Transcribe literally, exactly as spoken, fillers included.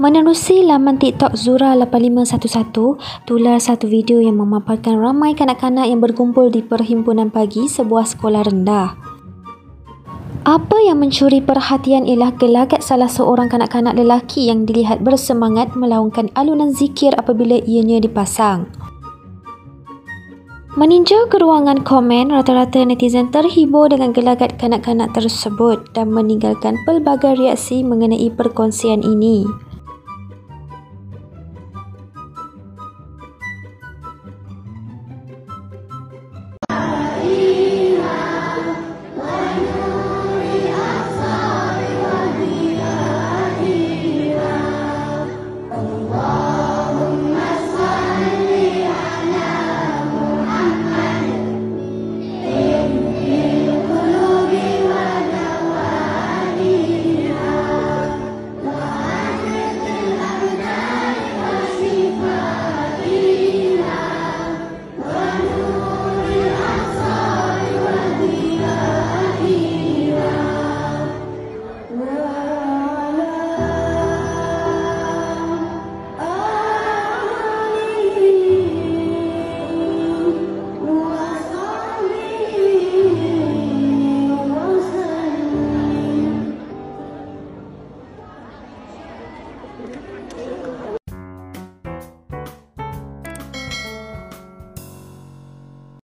Menerusi laman TikTok Zura lapan lima satu satu, tular satu video yang memaparkan ramai kanak-kanak yang berkumpul di perhimpunan pagi sebuah sekolah rendah. Apa yang mencuri perhatian ialah gelagat salah seorang kanak-kanak lelaki yang dilihat bersemangat melaungkan alunan zikir apabila ianya dipasang. Meninjau ke ruangan komen, rata-rata netizen terhibur dengan gelagat kanak-kanak tersebut dan meninggalkan pelbagai reaksi mengenai perkongsian ini.